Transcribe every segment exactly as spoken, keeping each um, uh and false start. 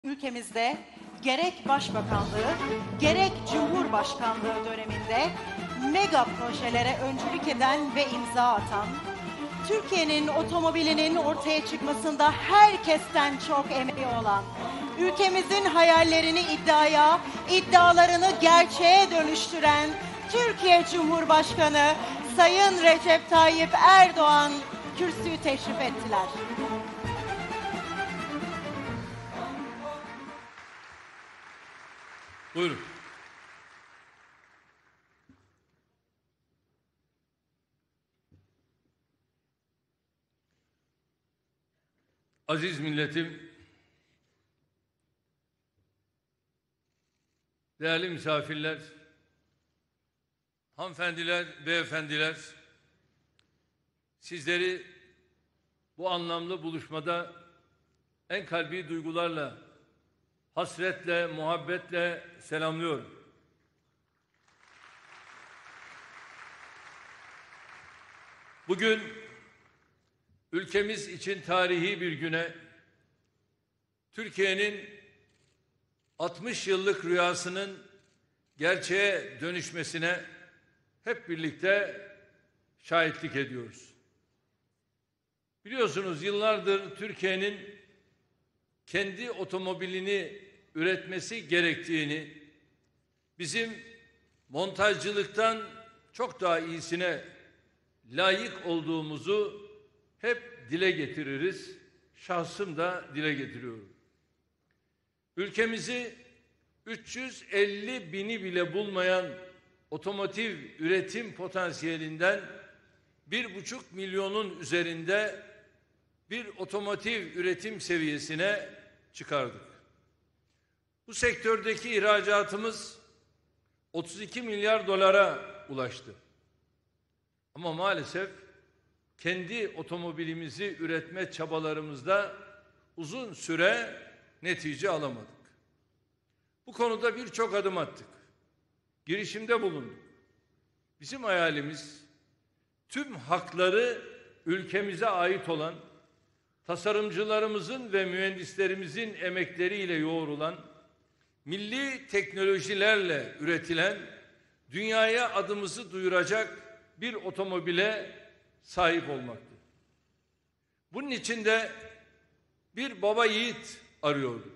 Ülkemizde gerek Başbakanlığı, gerek Cumhurbaşkanlığı döneminde mega projelere öncülük eden ve imza atan, Türkiye'nin otomobilinin ortaya çıkmasında herkesten çok emeği olan, ülkemizin hayallerini iddiaya, iddialarını gerçeğe dönüştüren Türkiye Cumhurbaşkanı Sayın Recep Tayyip Erdoğan kürsüyü teşrif ettiler. Buyurun. Aziz milletim, değerli misafirler, hanımefendiler, beyefendiler, sizleri bu anlamlı buluşmada en kalbi duygularla, hasretle, muhabbetle selamlıyorum. Bugün ülkemiz için tarihi bir güne, Türkiye'nin altmış yıllık rüyasının gerçeğe dönüşmesine hep birlikte şahitlik ediyoruz. Biliyorsunuz yıllardır Türkiye'nin kendi otomobilini üretmesi gerektiğini, bizim montajcılıktan çok daha iyisine layık olduğumuzu hep dile getiririz. Şahsım da dile getiriyorum. Ülkemizi üç yüz elli bini bile bulmayan otomotiv üretim potansiyelinden bir buçuk milyonun üzerinde bir otomotiv üretim seviyesine çıkardık. Bu sektördeki ihracatımız otuz iki milyar dolara ulaştı. Ama maalesef kendi otomobilimizi üretme çabalarımızda uzun süre netice alamadık. Bu konuda birçok adım attık. Girişimde bulunduk. Bizim hayalimiz tüm hakları ülkemize ait olan, tasarımcılarımızın ve mühendislerimizin emekleriyle yoğrulan, milli teknolojilerle üretilen, dünyaya adımızı duyuracak bir otomobile sahip olmaktı. Bunun için de bir baba yiğit arıyorduk.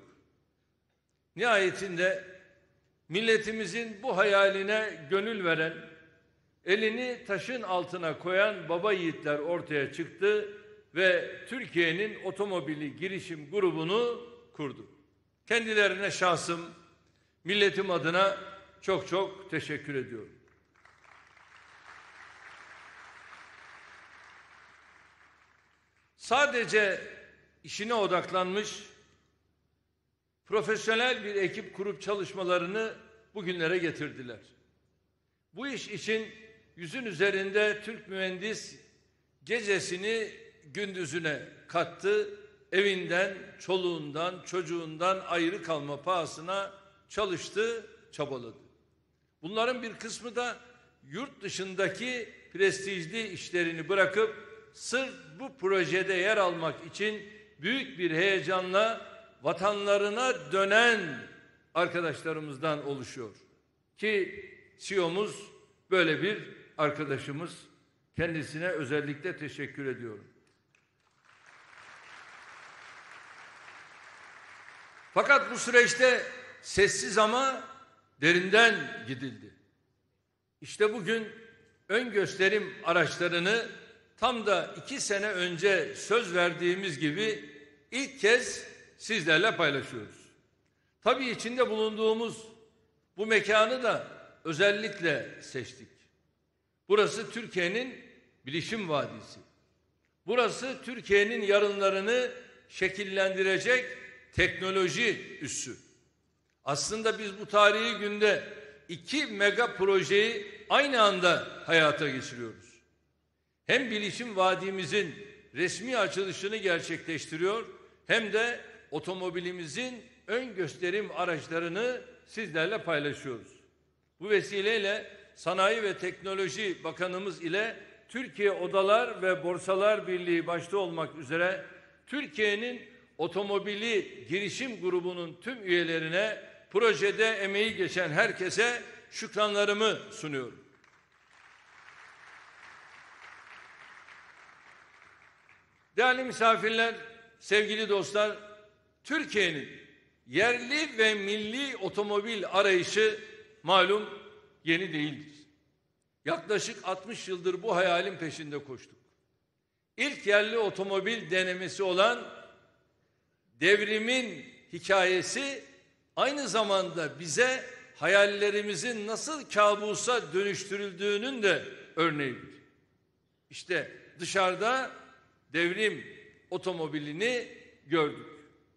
Nihayetinde milletimizin bu hayaline gönül veren, elini taşın altına koyan baba yiğitler ortaya çıktı ve Türkiye'nin otomobili girişim grubunu kurdu. Kendilerine şahsım, milletim adına çok çok teşekkür ediyorum. Sadece işine odaklanmış, profesyonel bir ekip kurup çalışmalarını bugünlere getirdiler. Bu iş için yüzün üzerinde Türk mühendis gecesini gündüzüne kattı, evinden, çoluğundan, çocuğundan ayrı kalma pahasına çalıştı, çabaladı. Bunların bir kısmı da yurt dışındaki prestijli işlerini bırakıp sırf bu projede yer almak için büyük bir heyecanla vatanlarına dönen arkadaşlarımızdan oluşuyor. Ki C E O'muz böyle bir arkadaşımız. Kendisine özellikle teşekkür ediyorum. Fakat bu süreçte sessiz ama derinden gidildi. İşte bugün ön gösterim araçlarını tam da iki sene önce söz verdiğimiz gibi ilk kez sizlerle paylaşıyoruz. Tabii içinde bulunduğumuz bu mekanı da özellikle seçtik. Burası Türkiye'nin bilişim vadisi. Burası Türkiye'nin yarınlarını şekillendirecek teknoloji üssü. Aslında biz bu tarihi günde iki mega projeyi aynı anda hayata geçiriyoruz. Hem bilişim vadimizin resmi açılışını gerçekleştiriyor, hem de otomobilimizin ön gösterim araçlarını sizlerle paylaşıyoruz. Bu vesileyle Sanayi ve Teknoloji Bakanımız ile Türkiye Odalar ve Borsalar Birliği başta olmak üzere Türkiye'nin Otomobili Girişim Grubu'nun tüm üyelerine, projede emeği geçen herkese şükranlarımı sunuyorum. Değerli misafirler, sevgili dostlar, Türkiye'nin yerli ve milli otomobil arayışı malum yeni değildir. Yaklaşık altmış yıldır bu hayalin peşinde koştuk. İlk yerli otomobil denemesi olan Devrim'in hikayesi aynı zamanda bize hayallerimizin nasıl kabusa dönüştürüldüğünün de örneğidir. İşte dışarıda Devrim otomobilini gördük.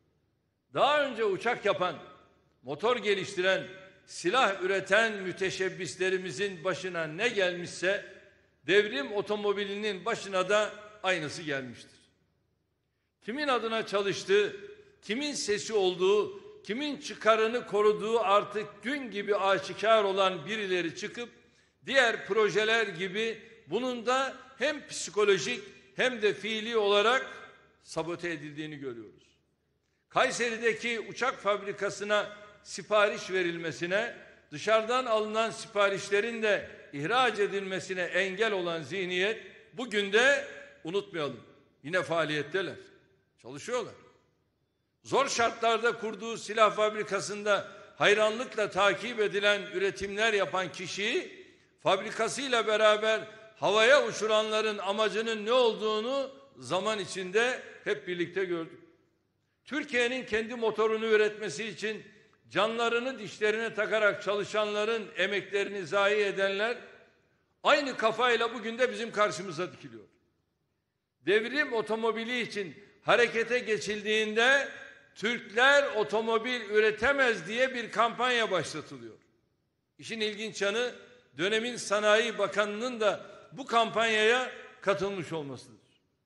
Daha önce uçak yapan, motor geliştiren, silah üreten müteşebbislerimizin başına ne gelmişse Devrim otomobilinin başına da aynısı gelmiştir. Kimin adına çalıştığı, kimin sesi olduğu, kimin çıkarını koruduğu artık gün gibi aşikar olan birileri çıkıp diğer projeler gibi bunun da hem psikolojik hem de fiili olarak sabote edildiğini görüyoruz. Kayseri'deki uçak fabrikasına sipariş verilmesine, dışarıdan alınan siparişlerin de ihraç edilmesine engel olan zihniyet bugün de unutmayalım. Yine faaliyetteler, çalışıyorlar. Zor şartlarda kurduğu silah fabrikasında hayranlıkla takip edilen üretimler yapan kişiyi fabrikasıyla beraber havaya uçuranların amacının ne olduğunu zaman içinde hep birlikte gördük. Türkiye'nin kendi motorunu üretmesi için canlarını dişlerine takarak çalışanların emeklerini zayi edenler aynı kafayla bugün de bizim karşımıza dikiliyor. Devrim otomobili için harekete geçildiğinde Türkler otomobil üretemez diye bir kampanya başlatılıyor. İşin ilginç yanı dönemin Sanayi Bakanı'nın da bu kampanyaya katılmış olmasıdır.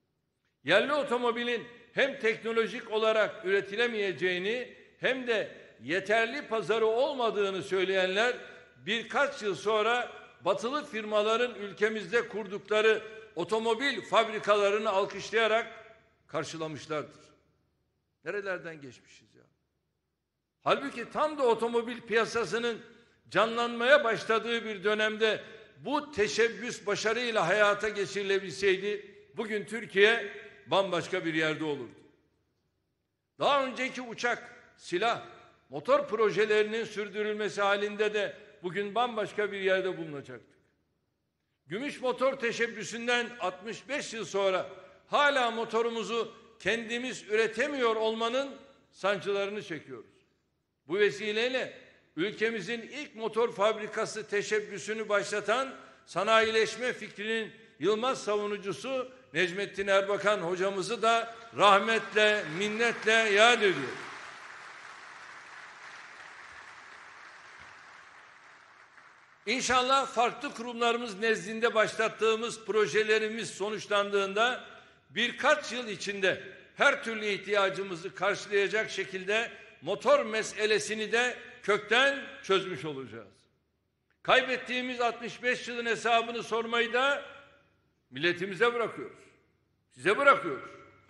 Yerli otomobilin hem teknolojik olarak üretilemeyeceğini hem de yeterli pazarı olmadığını söyleyenler birkaç yıl sonra batılı firmaların ülkemizde kurdukları otomobil fabrikalarını alkışlayarak karşılamışlardır. Nerelerden geçmişiz ya? Halbuki tam da otomobil piyasasının canlanmaya başladığı bir dönemde bu teşebbüs başarıyla hayata geçirilebilseydi bugün Türkiye bambaşka bir yerde olurdu. Daha önceki uçak, silah, motor projelerinin sürdürülmesi halinde de bugün bambaşka bir yerde bulunacaktık. Gümüş motor teşebbüsünden altmış beş yıl sonra hala motorumuzu kendimiz üretemiyor olmanın sancılarını çekiyoruz. Bu vesileyle ülkemizin ilk motor fabrikası teşebbüsünü başlatan sanayileşme fikrinin Yılmaz savunucusu Necmettin Erbakan hocamızı da rahmetle, minnetle yad ediyor. İnşallah farklı kurumlarımız nezdinde başlattığımız projelerimiz sonuçlandığında birkaç yıl içinde her türlü ihtiyacımızı karşılayacak şekilde motor meselesini de kökten çözmüş olacağız. Kaybettiğimiz altmış beş yılın hesabını sormayı da milletimize bırakıyoruz. Size bırakıyoruz.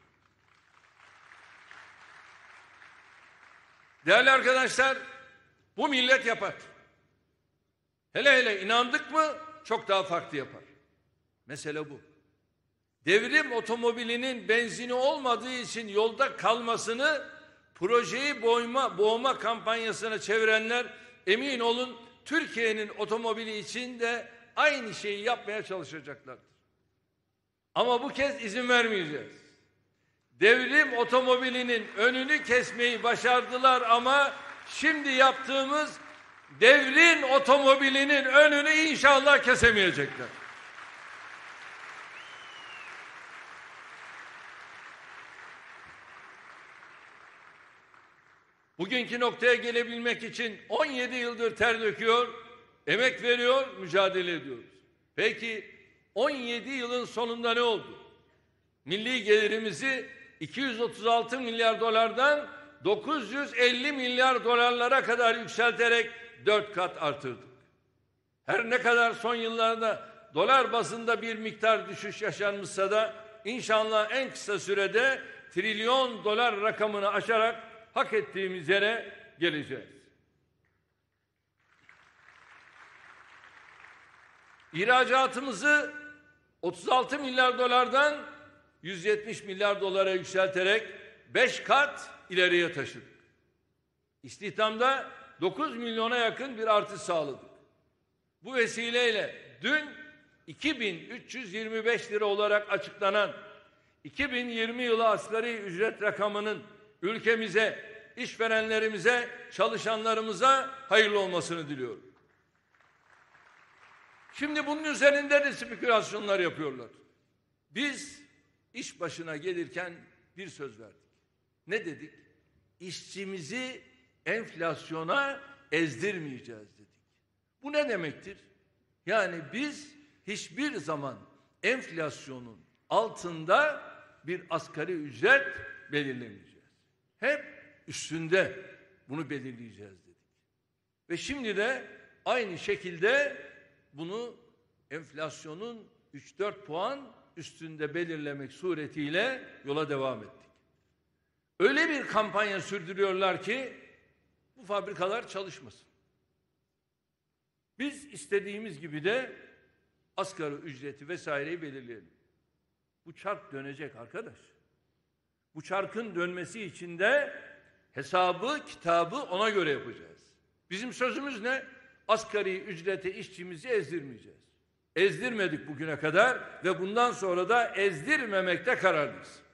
Değerli arkadaşlar, bu millet yapar. Hele hele inandık mı çok daha farklı yapar. Mesele bu. Devrim otomobilinin benzini olmadığı için yolda kalmasını projeyi boğma, boğma kampanyasına çevirenler emin olun Türkiye'nin otomobili için de aynı şeyi yapmaya çalışacaklardır. Ama bu kez izin vermeyeceğiz. Devrim otomobilinin önünü kesmeyi başardılar ama şimdi yaptığımız devrin otomobilinin önünü inşallah kesemeyecekler. Bugünkü noktaya gelebilmek için on yedi yıldır ter döküyor, emek veriyor, mücadele ediyoruz. Peki on yedi yılın sonunda ne oldu? Milli gelirimizi iki yüz otuz altı milyar dolardan dokuz yüz elli milyar dolarlara kadar yükselterek dört kat artırdık. Her ne kadar son yıllarda dolar bazında bir miktar düşüş yaşanmışsa da inşallah en kısa sürede trilyon dolar rakamını aşarak hak ettiğimiz yere geleceğiz. İhracatımızı otuz altı milyar dolardan yüz yetmiş milyar dolara yükselterek beş kat ileriye taşıdık. İstihdamda dokuz milyona yakın bir artış sağladık. Bu vesileyle dün iki bin üç yüz yirmi beş lira olarak açıklanan iki bin yirmi yılı asgari ücret rakamının ülkemize, işverenlerimize, çalışanlarımıza hayırlı olmasını diliyorum. Şimdi bunun üzerinde de spekülasyonlar yapıyorlar. Biz iş başına gelirken bir söz verdik. Ne dedik? İşçimizi enflasyona ezdirmeyeceğiz dedik. Bu ne demektir? Yani biz hiçbir zaman enflasyonun altında bir asgari ücret belirlemeyeceğiz. Hep üstünde bunu belirleyeceğiz dedik. Ve şimdi de aynı şekilde bunu enflasyonun üç dört puan üstünde belirlemek suretiyle yola devam ettik. Öyle bir kampanya sürdürüyorlar ki bu fabrikalar çalışmasın. Biz istediğimiz gibi de asgari ücreti vesaireyi belirleyelim. Bu çark dönecek arkadaş. Bu çarkın dönmesi için de hesabı, kitabı ona göre yapacağız. Bizim sözümüz ne? Asgari ücrete işçimizi ezdirmeyeceğiz. Ezdirmedik bugüne kadar ve bundan sonra da ezdirmemekte kararlıyız.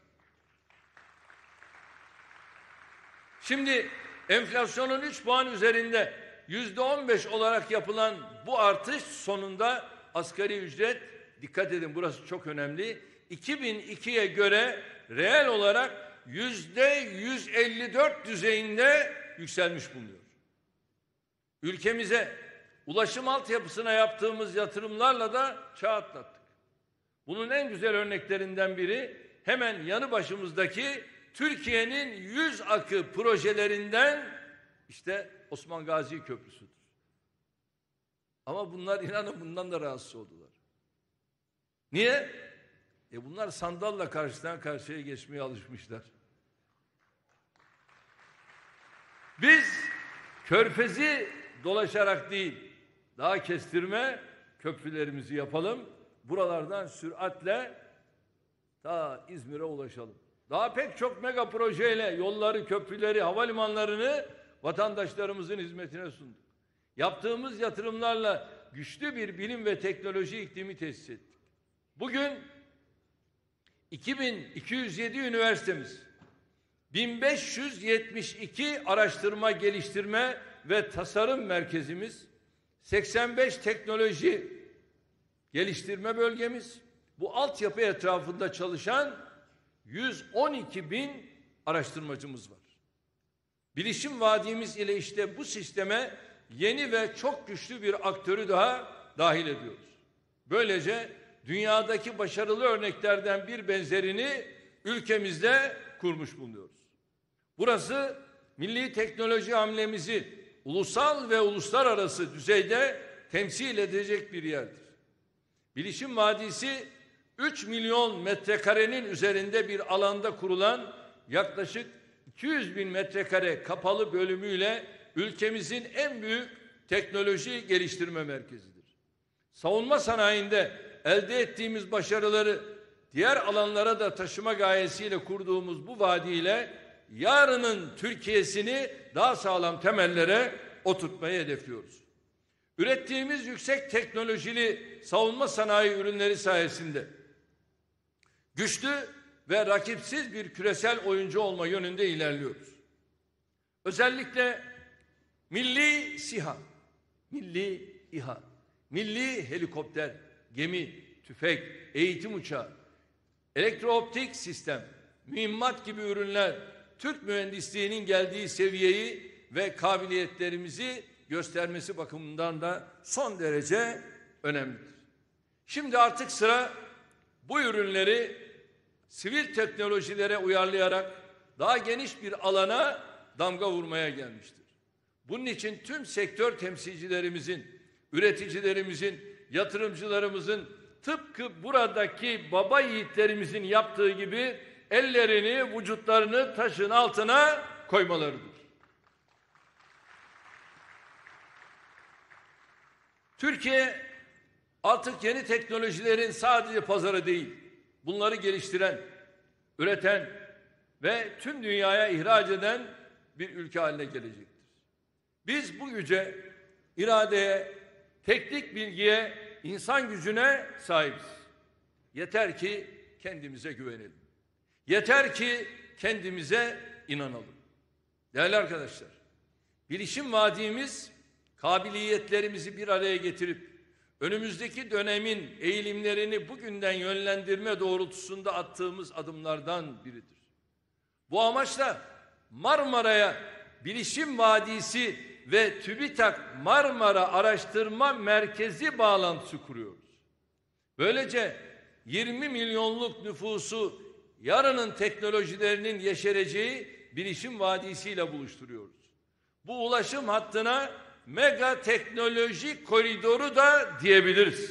Şimdi enflasyonun üç puan üzerinde yüzde on beş olarak yapılan bu artış sonunda asgari ücret, dikkat edin burası çok önemli, iki bin ikiye göre reel olarak yüzde yüz elli dört düzeyinde yükselmiş bulunuyor. Ülkemize ulaşım altyapısına yaptığımız yatırımlarla da çağ atlattık. Bunun en güzel örneklerinden biri hemen yanı başımızdaki Türkiye'nin yüz akı projelerinden işte Osman Gazi Köprüsü'dür. Ama bunlar inanın bundan da rahatsız oldular. Niye? E bunlar sandalla karşıdan karşıya geçmeye alışmışlar. Biz Körfez'i dolaşarak değil, daha kestirme köprülerimizi yapalım. Buralardan süratle ta İzmir'e ulaşalım. Daha pek çok mega projeyle yolları, köprüleri, havalimanlarını vatandaşlarımızın hizmetine sunduk. Yaptığımız yatırımlarla güçlü bir bilim ve teknoloji iklimi tesis ettik. Bugün iki bin iki yüz yedi üniversitemiz, bin beş yüz yetmiş iki araştırma, geliştirme ve tasarım merkezimiz, seksen beş teknoloji geliştirme bölgemiz, bu altyapı etrafında çalışan yüz on iki bin araştırmacımız var. Bilişim vadimiz ile işte bu sisteme yeni ve çok güçlü bir aktörü daha dahil ediyoruz. Böylece dünyadaki başarılı örneklerden bir benzerini ülkemizde kurmuş bulunuyoruz. Burası milli teknoloji hamlemizi ulusal ve uluslararası düzeyde temsil edecek bir yerdir. Bilişim Vadisi üç milyon metrekarenin üzerinde bir alanda kurulan yaklaşık iki yüz bin metrekare kapalı bölümüyle ülkemizin en büyük teknoloji geliştirme merkezidir. Savunma sanayinde elde ettiğimiz başarıları diğer alanlara da taşıma gayesiyle kurduğumuz bu vadiyle yarının Türkiye'sini daha sağlam temellere oturtmayı hedefliyoruz. Ürettiğimiz yüksek teknolojili savunma sanayi ürünleri sayesinde güçlü ve rakipsiz bir küresel oyuncu olma yönünde ilerliyoruz. Özellikle milli SİHA, milli İHA, milli helikopter, gemi, tüfek, eğitim uçağı, elektrooptik sistem, mühimmat gibi ürünler Türk mühendisliğinin geldiği seviyeyi ve kabiliyetlerimizi göstermesi bakımından da son derece önemlidir. Şimdi artık sıra bu ürünleri sivil teknolojilere uyarlayarak daha geniş bir alana damga vurmaya gelmiştir. Bunun için tüm sektör temsilcilerimizin, üreticilerimizin, yatırımcılarımızın tıpkı buradaki baba yiğitlerimizin yaptığı gibi ellerini, vücutlarını taşın altına koymalarıdır. Türkiye artık yeni teknolojilerin sadece pazarı değil, bunları geliştiren, üreten ve tüm dünyaya ihraç eden bir ülke haline gelecektir. Biz bu güce, iradeye, teknik bilgiye, insan gücüne sahibiz. Yeter ki kendimize güvenelim. Yeter ki kendimize inanalım. Değerli arkadaşlar, bilişim vadimiz kabiliyetlerimizi bir araya getirip önümüzdeki dönemin eğilimlerini bugünden yönlendirme doğrultusunda attığımız adımlardan biridir. Bu amaçla Marmara'ya Bilişim Vadisi ve TÜBİTAK Marmara Araştırma Merkezi bağlantısı kuruyoruz. Böylece yirmi milyonluk nüfusu yarının teknolojilerinin yeşereceği Bilişim Vadisi ile buluşturuyoruz. Bu ulaşım hattına mega teknoloji koridoru da diyebiliriz.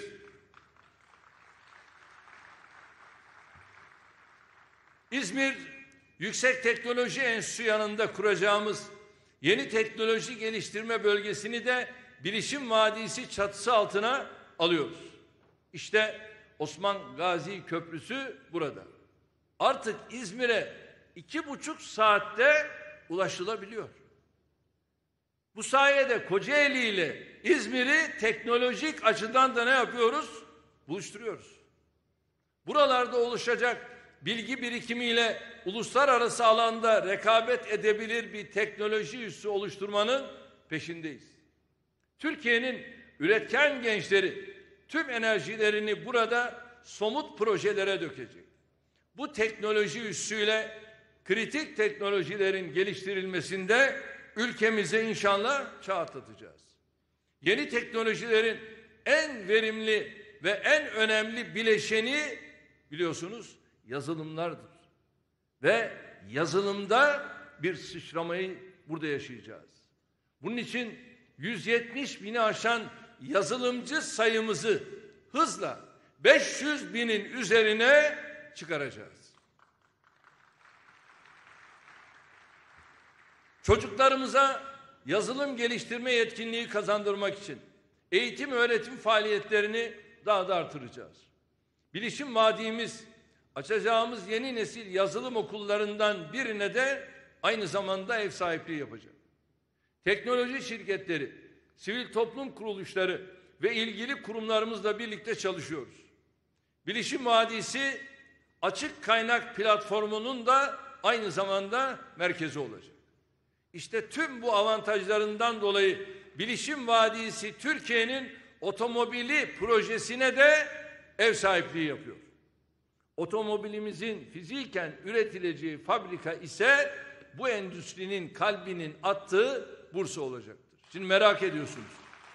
İzmir Yüksek Teknoloji Enstitüsü yanında kuracağımız yeni teknoloji geliştirme bölgesini de Bilişim Vadisi çatısı altına alıyoruz. İşte Osman Gazi Köprüsü burada. Artık İzmir'e iki buçuk saatte ulaşılabiliyor. Bu sayede Kocaeli ile İzmir'i teknolojik açıdan da ne yapıyoruz? Buluşturuyoruz. Buralarda oluşacak bilgi birikimiyle uluslararası alanda rekabet edebilir bir teknoloji üssü oluşturmanın peşindeyiz. Türkiye'nin üretken gençleri tüm enerjilerini burada somut projelere dökecek. Bu teknoloji üssüyle kritik teknolojilerin geliştirilmesinde ülkemize inşallah çağ atlatacağız. Yeni teknolojilerin en verimli ve en önemli bileşeni biliyorsunuz yazılımlardır. Ve yazılımda bir sıçramayı burada yaşayacağız. Bunun için yüz yetmiş bini aşan yazılımcı sayımızı hızla beş yüz binin üzerine çıkaracağız. Çocuklarımıza yazılım geliştirme yetkinliği kazandırmak için eğitim öğretim faaliyetlerini daha da artıracağız. Bilişim vadimiz açacağımız yeni nesil yazılım okullarından birine de aynı zamanda ev sahipliği yapacak. Teknoloji şirketleri, sivil toplum kuruluşları ve ilgili kurumlarımızla birlikte çalışıyoruz. Bilişim Vadisi açık kaynak platformunun da aynı zamanda merkezi olacak. İşte tüm bu avantajlarından dolayı Bilişim Vadisi Türkiye'nin otomobili projesine de ev sahipliği yapıyor. Otomobilimizin fiziken üretileceği fabrika ise bu endüstrinin kalbinin attığı Bursa olacaktır. Şimdi merak ediyorsunuz.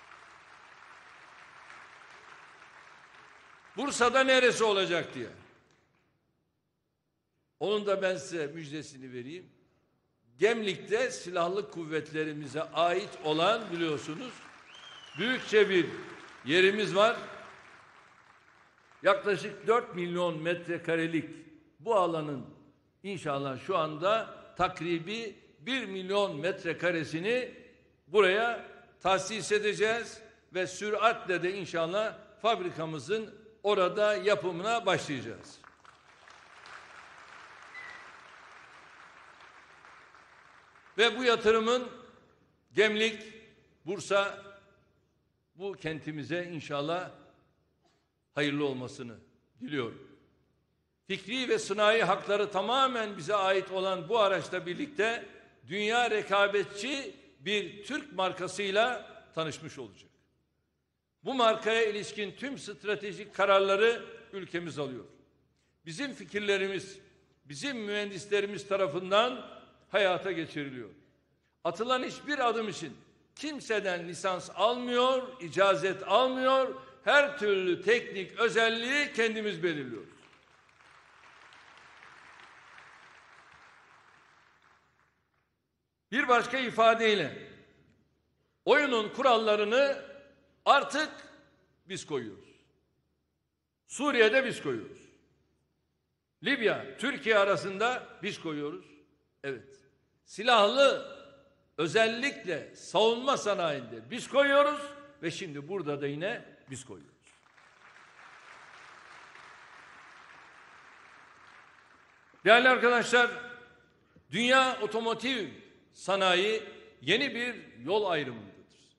Bursa'da neresi olacak diye. Onun da ben size müjdesini vereyim. Gemlik'te silahlı kuvvetlerimize ait olan biliyorsunuz büyükçe bir yerimiz var. Yaklaşık dört milyon metrekarelik bu alanın inşallah şu anda takribi bir milyon metrekaresini buraya tahsis edeceğiz ve süratle de inşallah fabrikamızın orada yapımına başlayacağız. Ve bu yatırımın Gemlik, Bursa bu kentimize inşallah hayırlı olmasını diliyorum. Fikri ve sınai hakları tamamen bize ait olan bu araçla birlikte dünya rekabetçi bir Türk markasıyla tanışmış olacak. Bu markaya ilişkin tüm stratejik kararları ülkemiz alıyor. Bizim fikirlerimiz, bizim mühendislerimiz tarafından hayata geçiriliyor. Atılan hiçbir adım için kimseden lisans almıyor, icazet almıyor, her türlü teknik özelliği kendimiz belirliyoruz. Bir başka ifadeyle oyunun kurallarını artık biz koyuyoruz. Suriye'de biz koyuyoruz. Libya, Türkiye arasında biz koyuyoruz. Evet. Silahlı, özellikle savunma sanayinde biz koyuyoruz ve şimdi burada da yine biz koyuyoruz. Değerli arkadaşlar, dünya otomotiv sanayi yeni bir yol ayrımındadır.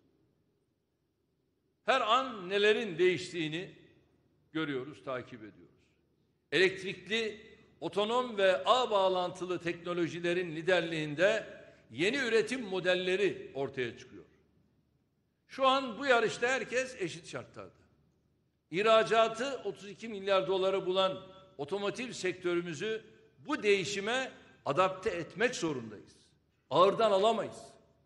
Her an nelerin değiştiğini görüyoruz, takip ediyoruz. Elektrikli, otonom ve ağ bağlantılı teknolojilerin liderliğinde yeni üretim modelleri ortaya çıkıyor. Şu an bu yarışta herkes eşit şartlarda. İhracatı otuz iki milyar doları bulan otomotiv sektörümüzü bu değişime adapte etmek zorundayız. Ağırdan alamayız.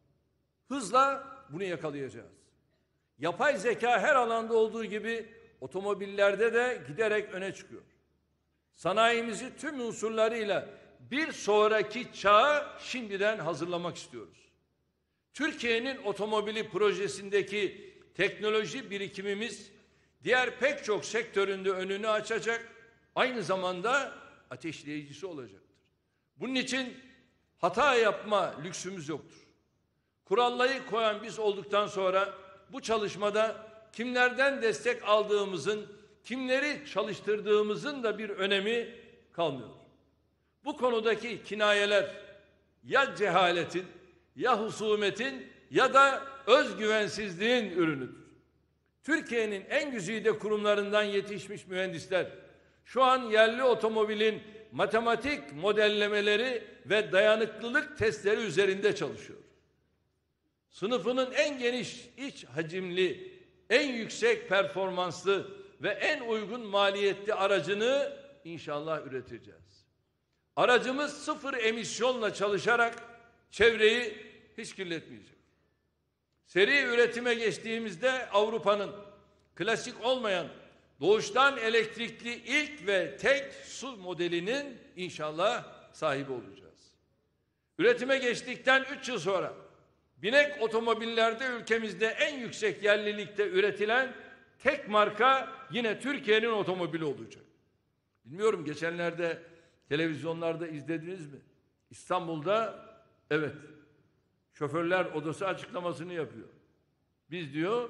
Hızla bunu yakalayacağız. Yapay zeka her alanda olduğu gibi otomobillerde de giderek öne çıkıyor. Sanayimizi tüm unsurlarıyla bir sonraki çağa şimdiden hazırlamak istiyoruz. Türkiye'nin otomobili projesindeki teknoloji birikimimiz diğer pek çok sektöründe önünü açacak, aynı zamanda ateşleyicisi olacaktır. Bunun için hata yapma lüksümüz yoktur. Kuralları koyan biz olduktan sonra bu çalışmada kimlerden destek aldığımızın, kimleri çalıştırdığımızın da bir önemi kalmıyor. Bu konudaki kinayeler ya cehaletin, ya husumetin ya da özgüvensizliğin ürünüdür. Türkiye'nin en güzide kurumlarından yetişmiş mühendisler şu an yerli otomobilin matematik modellemeleri ve dayanıklılık testleri üzerinde çalışıyor. Sınıfının en geniş iç hacimli, en yüksek performanslı ve en uygun maliyetli aracını inşallah üreteceğiz. Aracımız sıfır emisyonla çalışarak çevreyi hiç kirletmeyecek. Seri üretime geçtiğimizde Avrupa'nın klasik olmayan doğuştan elektrikli ilk ve tek S U V modelinin inşallah sahibi olacağız. Üretime geçtikten üç yıl sonra binek otomobillerde ülkemizde en yüksek yerlilikte üretilen tek marka yine Türkiye'nin otomobili olacak. Bilmiyorum, geçenlerde televizyonlarda izlediniz mi? İstanbul'da evet şoförler odası açıklamasını yapıyor. Biz diyor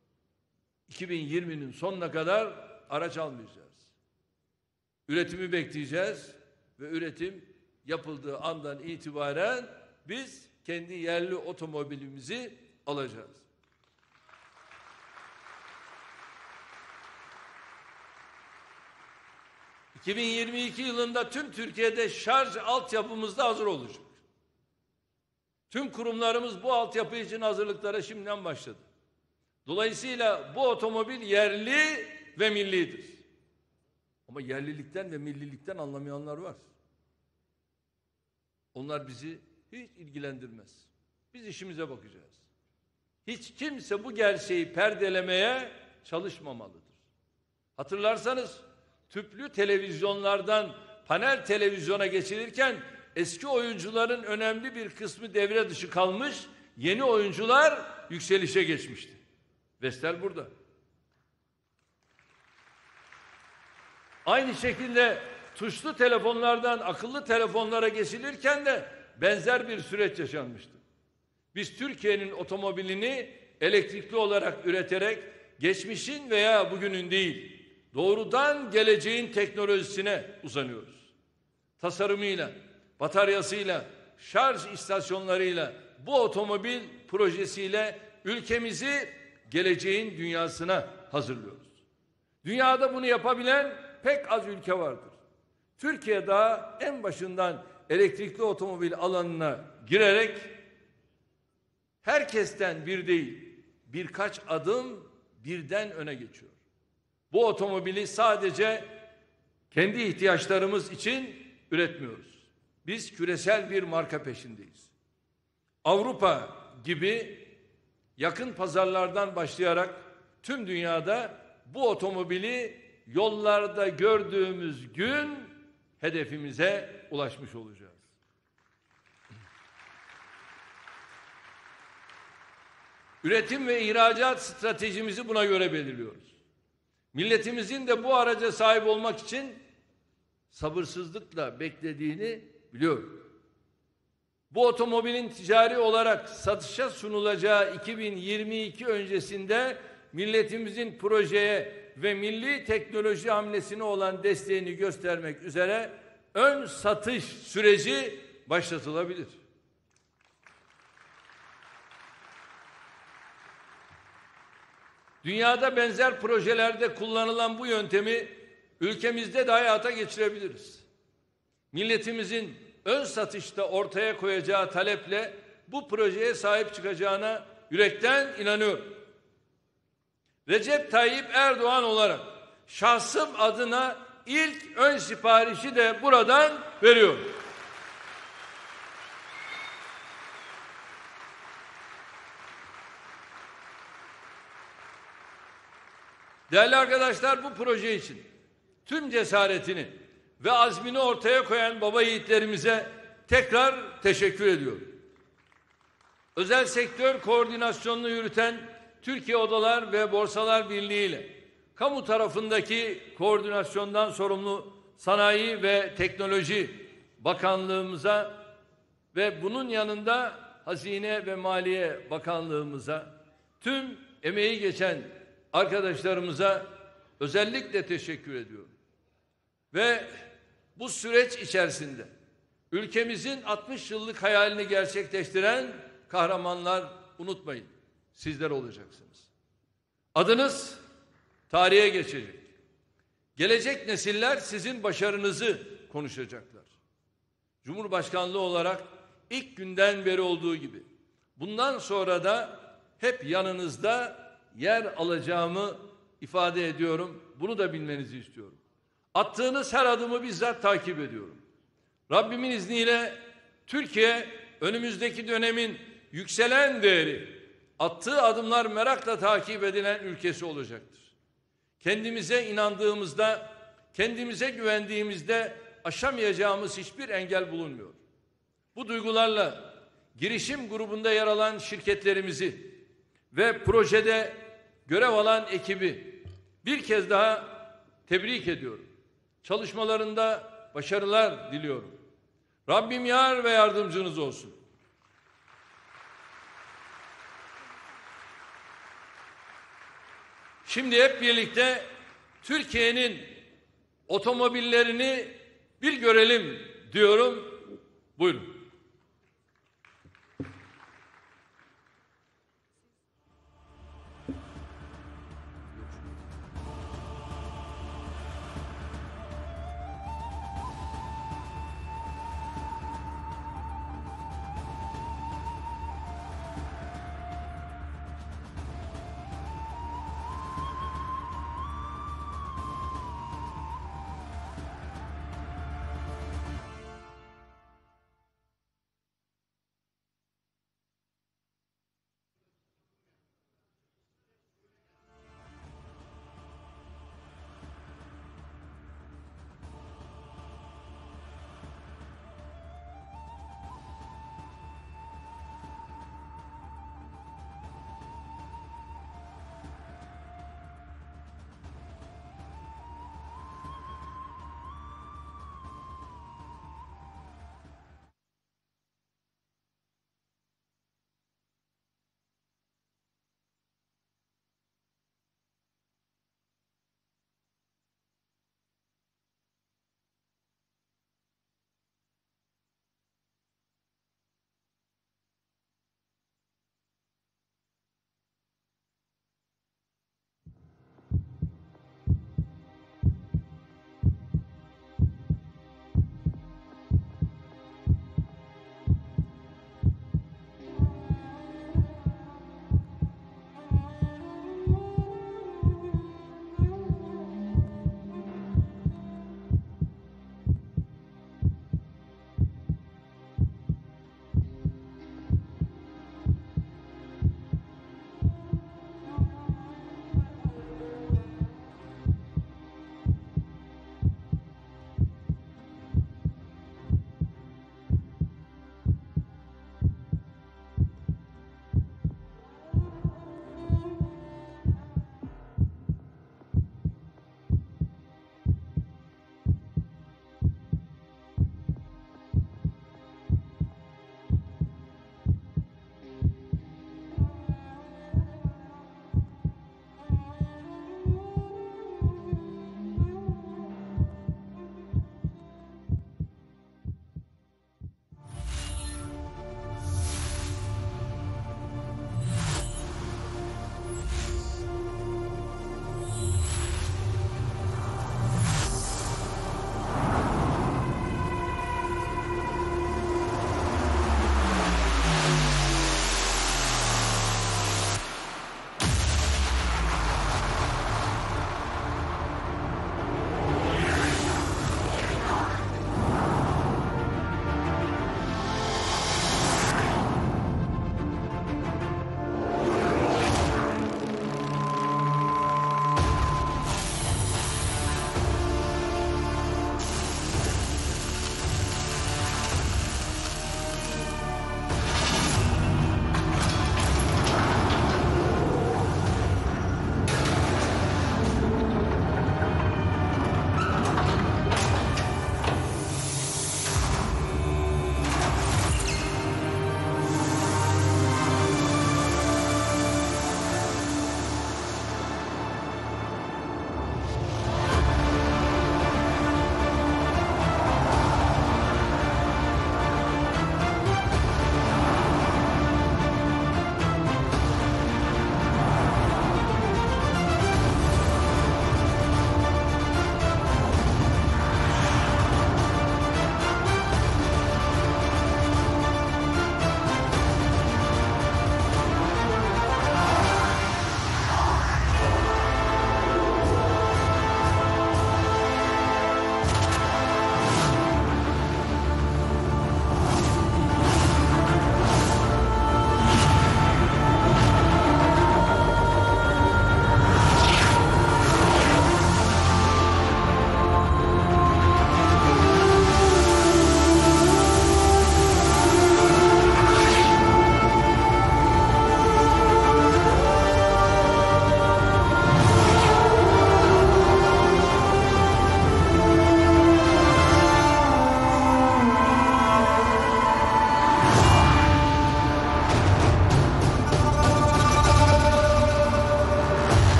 iki bin yirminin sonuna kadar araç almayacağız. Üretimi bekleyeceğiz ve üretim yapıldığı andan itibaren biz kendi yerli otomobilimizi alacağız. iki bin yirmi iki yılında tüm Türkiye'de şarj altyapımız da hazır olacak. Tüm kurumlarımız bu altyapı için hazırlıklara şimdiden başladı. Dolayısıyla bu otomobil yerli ve millidir. Ama yerlilikten ve millilikten anlamayanlar var. Onlar bizi hiç ilgilendirmez. Biz işimize bakacağız. Hiç kimse bu gerçeği perdelemeye çalışmamalıdır. Hatırlarsanız tüplü televizyonlardan panel televizyona geçilirken eski oyuncuların önemli bir kısmı devre dışı kalmış, yeni oyuncular yükselişe geçmişti. Vestel burada. Aynı şekilde tuşlu telefonlardan akıllı telefonlara geçilirken de benzer bir süreç yaşanmıştı. Biz Türkiye'nin otomobilini elektrikli olarak üreterek geçmişin veya bugünün değil, doğrudan geleceğin teknolojisine uzanıyoruz. Tasarımıyla, bataryasıyla, şarj istasyonlarıyla, bu otomobil projesiyle ülkemizi geleceğin dünyasına hazırlıyoruz. Dünyada bunu yapabilen pek az ülke vardır. Türkiye daha en başından elektrikli otomobil alanına girerek herkesten bir değil, birkaç adım birden öne geçiyor. Bu otomobili sadece kendi ihtiyaçlarımız için üretmiyoruz. Biz küresel bir marka peşindeyiz. Avrupa gibi yakın pazarlardan başlayarak tüm dünyada bu otomobili yollarda gördüğümüz gün hedefimize ulaşmış olacağız. Üretim ve ihracat stratejimizi buna göre belirliyoruz. Milletimizin de bu araca sahip olmak için sabırsızlıkla beklediğini biliyorum. Bu otomobilin ticari olarak satışa sunulacağı iki bin yirmi iki öncesinde milletimizin projeye ve milli teknoloji hamlesine olan desteğini göstermek üzere ön satış süreci başlatılabilir. Dünyada benzer projelerde kullanılan bu yöntemi ülkemizde de hayata geçirebiliriz. Milletimizin ön satışta ortaya koyacağı taleple bu projeye sahip çıkacağına yürekten inanıyorum. Recep Tayyip Erdoğan olarak şahsım adına ilk ön siparişi de buradan veriyorum. Değerli arkadaşlar, bu proje için tüm cesaretini ve azmini ortaya koyan baba yiğitlerimize tekrar teşekkür ediyorum. Özel sektör koordinasyonunu yürüten Türkiye Odalar ve Borsalar Birliği ile kamu tarafındaki koordinasyondan sorumlu Sanayi ve Teknoloji Bakanlığımıza ve bunun yanında Hazine ve Maliye Bakanlığımıza, tüm emeği geçen arkadaşlarımıza özellikle teşekkür ediyorum. Ve bu süreç içerisinde ülkemizin altmış yıllık hayalini gerçekleştiren kahramanlar, unutmayın, sizler olacaksınız. Adınız tarihe geçecek. Gelecek nesiller sizin başarınızı konuşacaklar. Cumhurbaşkanlığı olarak ilk günden beri olduğu gibi bundan sonra da hep yanınızda yer alacağımı ifade ediyorum. Bunu da bilmenizi istiyorum. Attığınız her adımı bizzat takip ediyorum. Rabbimin izniyle Türkiye önümüzdeki dönemin yükselen değeri, attığı adımlar merakla takip edilen ülkesi olacaktır. Kendimize inandığımızda, kendimize güvendiğimizde aşamayacağımız hiçbir engel bulunmuyor. Bu duygularla girişim grubunda yer alan şirketlerimizi ve projede görev alan ekibi bir kez daha tebrik ediyorum. Çalışmalarında başarılar diliyorum. Rabbim yar ve yardımcınız olsun. Şimdi hep birlikte Türkiye'nin otomobillerini bir görelim diyorum. Buyurun.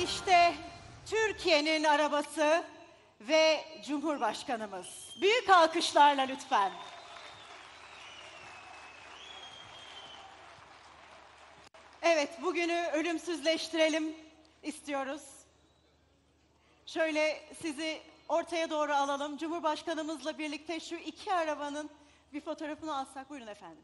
İşte Türkiye'nin arabası ve Cumhurbaşkanımız. Büyük alkışlarla lütfen. Evet, bugünü ölümsüzleştirelim istiyoruz. Şöyle sizi ortaya doğru alalım. Cumhurbaşkanımızla birlikte şu iki arabanın bir fotoğrafını alsak. Buyurun efendim.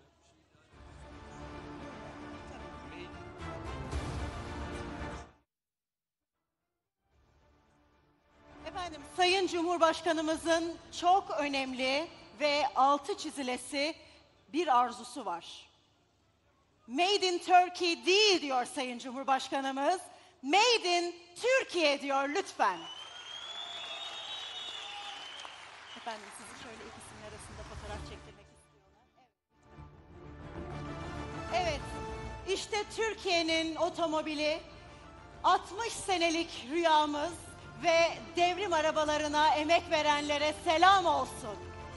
Efendim, Sayın Cumhurbaşkanımızın çok önemli ve altı çizilesi bir arzusu var. Made in Turkey değil diyor Sayın Cumhurbaşkanımız. Made in Türkiye diyor lütfen. Efendim, sizi şöyle ikisinin arasında fotoğraf çektirmek istiyorlar. Evet. Evet, işte Türkiye'nin otomobili, altmış senelik rüyamız ve devrim arabalarına emek verenlere selam olsun.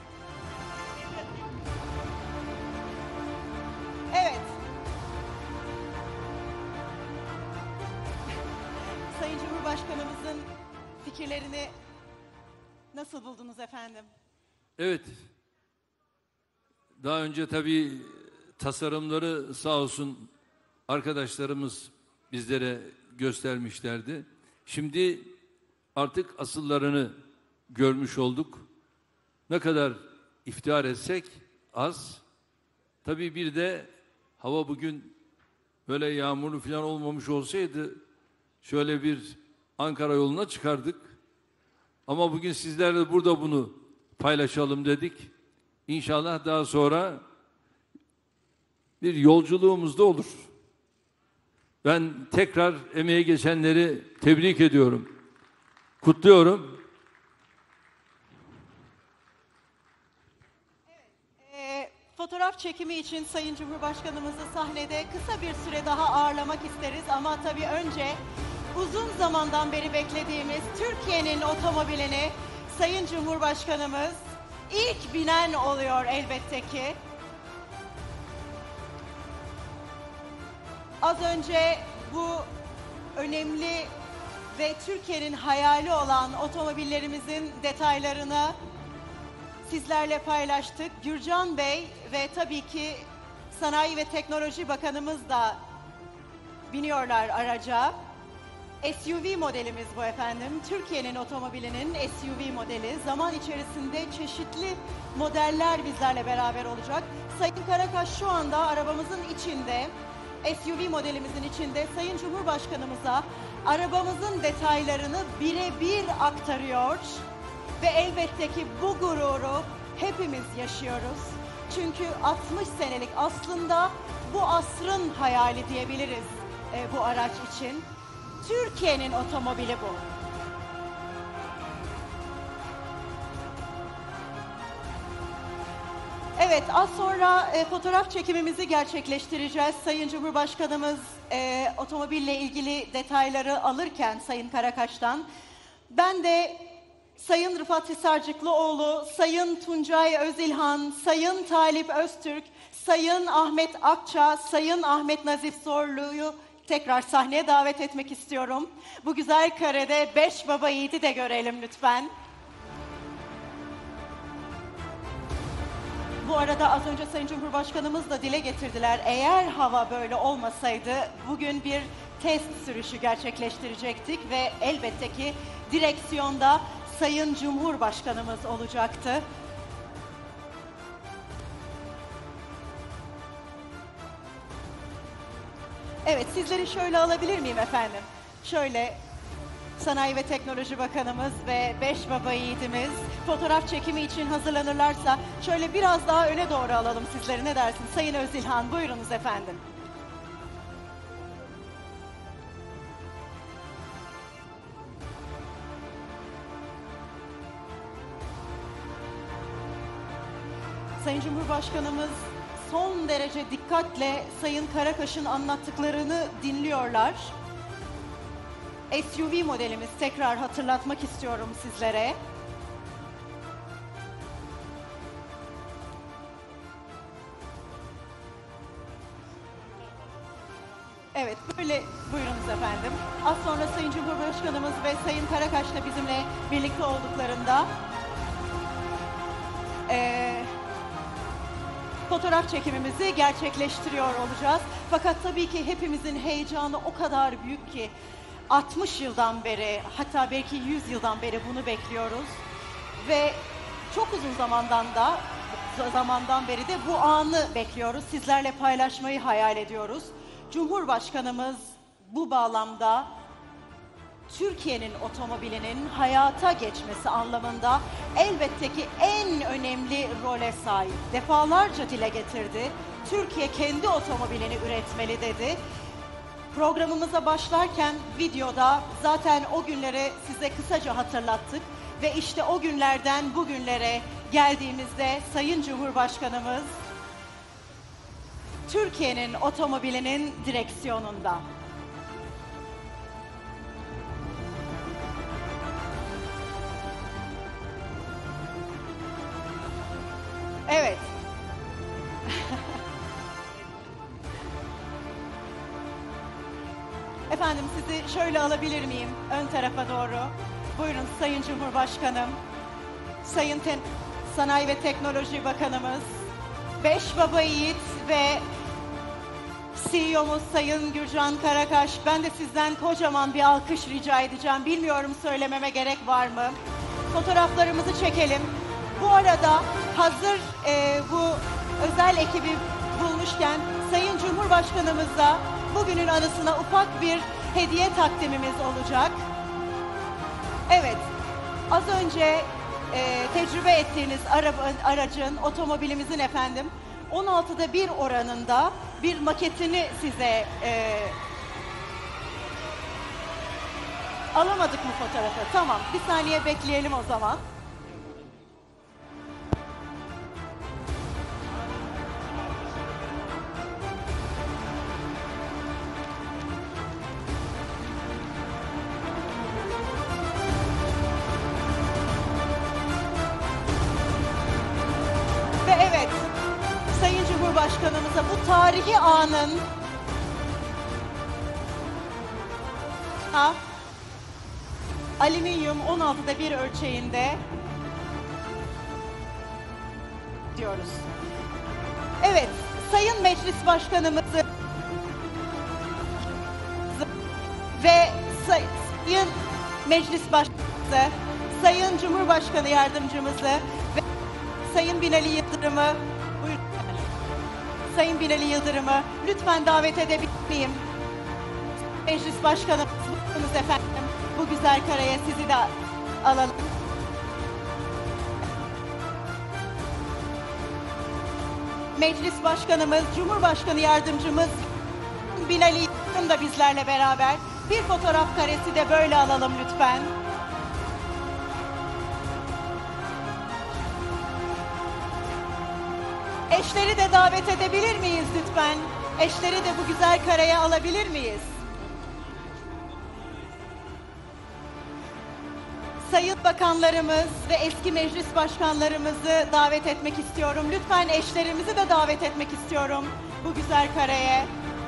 Evet. Sayın Cumhurbaşkanımızın fikirlerini nasıl buldunuz efendim? Evet. Daha önce tabii tasarımları sağ olsun arkadaşlarımız bizlere göstermişlerdi. Şimdi artık asıllarını görmüş olduk. Ne kadar iftihar etsek az. Tabii bir de hava bugün böyle yağmurlu falan olmamış olsaydı şöyle bir Ankara yoluna çıkardık. Ama bugün sizlerle burada bunu paylaşalım dedik. İnşallah daha sonra bir yolculuğumuz da olur. Ben tekrar emeğe geçenleri tebrik ediyorum. Kutluyorum. Evet, e, fotoğraf çekimi için Sayın Cumhurbaşkanımızı sahnede kısa bir süre daha ağırlamak isteriz. Ama tabii önce uzun zamandan beri beklediğimiz Türkiye'nin otomobilini Sayın Cumhurbaşkanımız ilk binen oluyor elbette ki. Az önce bu önemli ve Türkiye'nin hayali olan otomobillerimizin detaylarını sizlerle paylaştık. Gürcan Bey ve tabii ki Sanayi ve Teknoloji Bakanımız da biniyorlar araca. S U V modelimiz bu efendim. Türkiye'nin otomobilinin S U V modeli. Zaman içerisinde çeşitli modeller bizlerle beraber olacak. Sayın Karakaş şu anda arabamızın içinde, S U V modelimizin içinde Sayın Cumhurbaşkanımıza arabamızın detaylarını birebir aktarıyor. Ve elbette ki bu gururu hepimiz yaşıyoruz. Çünkü altmış senelik aslında bu asrın hayali diyebiliriz e, bu araç için. Türkiye'nin otomobili bu. Evet, az sonra e, fotoğraf çekimimizi gerçekleştireceğiz. Sayın Cumhurbaşkanımız e, otomobille ilgili detayları alırken Sayın Karakaş'tan, ben de Sayın Rıfat Hisarcıklıoğlu, Sayın Tuncay Özilhan, Sayın Talip Öztürk, Sayın Ahmet Akça, Sayın Ahmet Nazif Zorlu'yu tekrar sahneye davet etmek istiyorum. Bu güzel karede beş baba yiğidi de görelim lütfen. Bu arada az önce Sayın Cumhurbaşkanımız da dile getirdiler. Eğer hava böyle olmasaydı bugün bir test sürüşü gerçekleştirecektik ve elbette ki direksiyonda Sayın Cumhurbaşkanımız olacaktı. Evet, sizleri şöyle alabilir miyim efendim? Şöyle Sanayi ve Teknoloji Bakanımız ve beş baba yiğidimiz fotoğraf çekimi için hazırlanırlarsa şöyle biraz daha öne doğru alalım sizleri, ne dersiniz? Sayın Özilhan, buyurunuz efendim. Sayın Cumhurbaşkanımız son derece dikkatle Sayın Karakaş'ın anlattıklarını dinliyorlar. S U V modelimiz, tekrar hatırlatmak istiyorum sizlere. Evet, böyle buyurunuz efendim. Az sonra Sayın Cumhurbaşkanımız ve Sayın Karakaş da bizimle birlikte olduklarında eee, fotoğraf çekimimizi gerçekleştiriyor olacağız. Fakat tabii ki hepimizin heyecanı o kadar büyük ki altmış yıldan beri, hatta belki yüz yıldan beri bunu bekliyoruz. Ve çok uzun zamandan da zamandan beri de bu anı bekliyoruz. Sizlerle paylaşmayı hayal ediyoruz. Cumhurbaşkanımız bu bağlamda Türkiye'nin otomobilinin hayata geçmesi anlamında elbette ki en önemli role sahip. Defalarca dile getirdi. Türkiye kendi otomobilini üretmeli dedi. Programımıza başlarken videoda zaten o günleri size kısaca hatırlattık. Ve işte o günlerden bugünlere geldiğimizde Sayın Cumhurbaşkanımız Türkiye'nin otomobilinin direksiyonunda. Evet. Efendim sizi şöyle alabilir miyim ön tarafa doğru? Buyurun Sayın Cumhurbaşkanım, Sayın Ten Sanayi ve Teknoloji Bakanımız, Beş Baba Yiğit ve C E O'muz Sayın Gürcan Karakaş. Ben de sizden kocaman bir alkış rica edeceğim. Bilmiyorum söylememe gerek var mı? Fotoğraflarımızı çekelim. Bu arada hazır e, bu özel ekibi bulmuşken Sayın Cumhurbaşkanımızla bugünün anısına ufak bir hediye takdimimiz olacak. Evet, az önce e, tecrübe ettiğiniz araba, aracın, otomobilimizin efendim on altıda bir oranında bir maketini size e, alamadık mı fotoğrafı? Tamam, bir saniye bekleyelim o zaman. Sayın Cumhurbaşkanımıza bu tarihi anın ha, alüminyum on altıda bir ölçeğinde diyoruz. Evet, Sayın Meclis Başkanımızı ve Sayın Meclis Başkanımızı, Sayın Cumhurbaşkanı Yardımcımızı ve Sayın Binali Yıldırım'ı Sayın Binali Yıldırım'ı lütfen davet edebilir miyim? Meclis Başkanımız, buyurunuz efendim. Bu güzel karaya sizi de alalım. Meclis Başkanımız, Cumhurbaşkanı Yardımcımız Binali Yıldırım da bizlerle beraber. Bir fotoğraf karesi de böyle alalım lütfen. Eşleri de davet edebilir miyiz lütfen? Eşleri de bu güzel kareye alabilir miyiz? Sayın bakanlarımız ve eski meclis başkanlarımızı davet etmek istiyorum. Lütfen eşlerimizi de davet etmek istiyorum bu güzel kareye.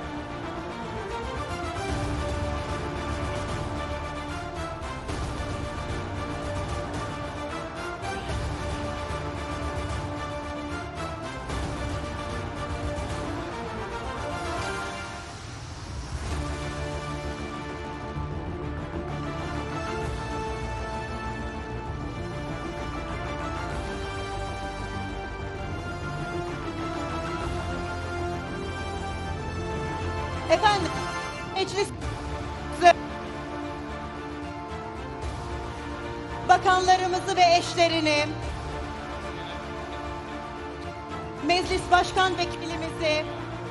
Efendim, meclis bakanlarımızı ve eşlerini, meclis başkan vekilimizi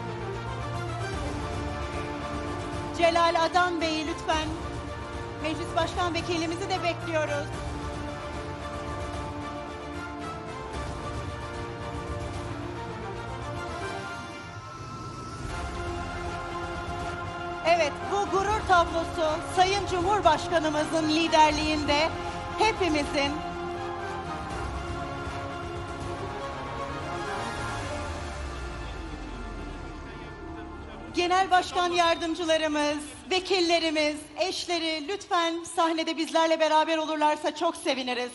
Celal Adan Bey'i lütfen, meclis başkan vekilimizi de bekliyoruz. Evet, bu gurur tablosu Sayın Cumhurbaşkanımızın liderliğinde hepimizin genel başkan yardımcılarımız, vekillerimiz, eşleri lütfen sahnede bizlerle beraber olurlarsa çok seviniriz.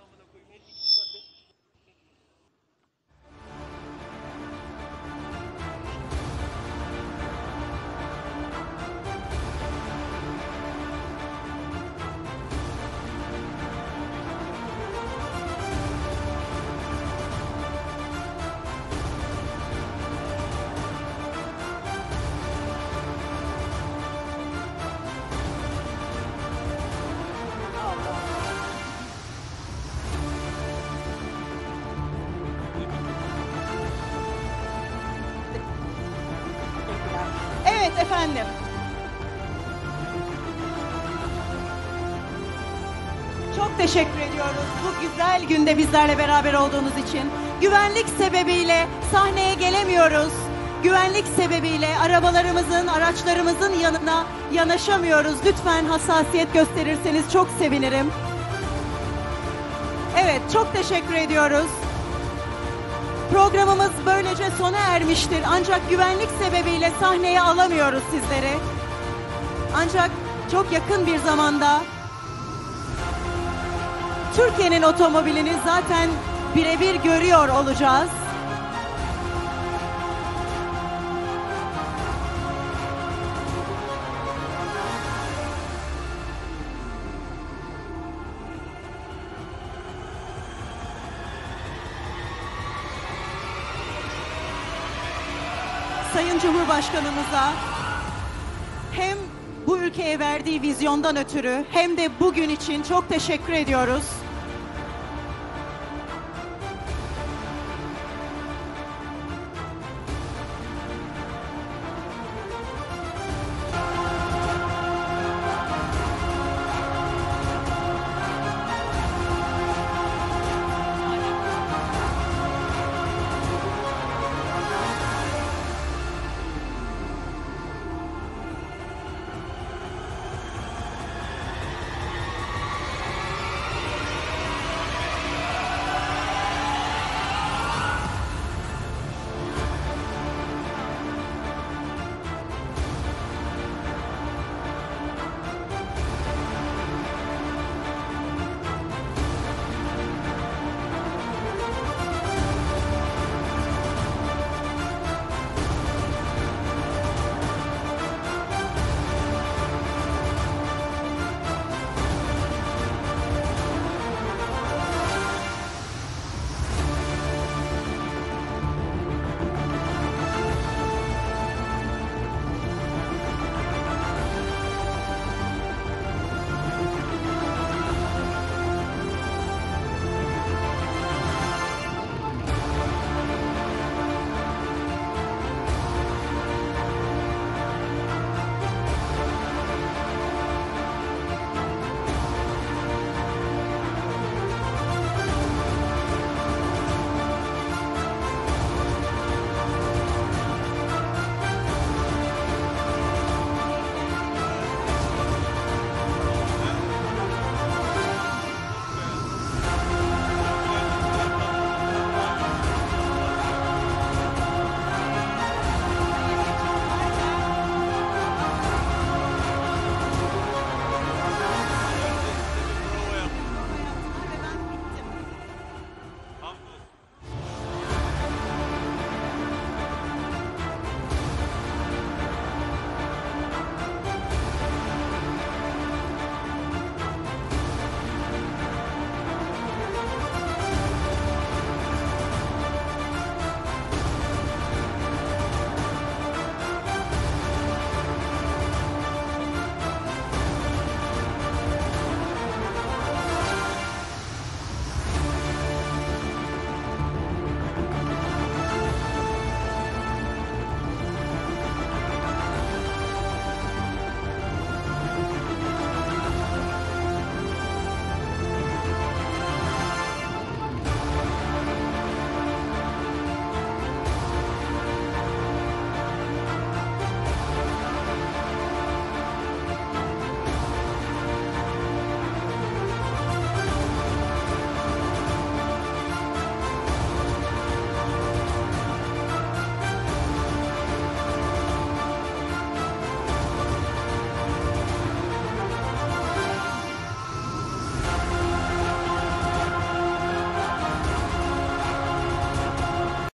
Evet efendim. Çok teşekkür ediyoruz bu güzel günde bizlerle beraber olduğunuz için. Güvenlik sebebiyle sahneye gelemiyoruz. Güvenlik sebebiyle arabalarımızın, araçlarımızın yanına yanaşamıyoruz. Lütfen hassasiyet gösterirseniz çok sevinirim. Evet, çok teşekkür ediyoruz. Programımız böylece sona ermiştir. Ancak güvenlik sebebiyle sahneye alamıyoruz sizleri. Ancak çok yakın bir zamanda Türkiye'nin otomobilini zaten birebir görüyor olacağız. Sayın Cumhurbaşkanımıza hem bu ülkeye verdiği vizyondan ötürü hem de bugün için çok teşekkür ediyoruz.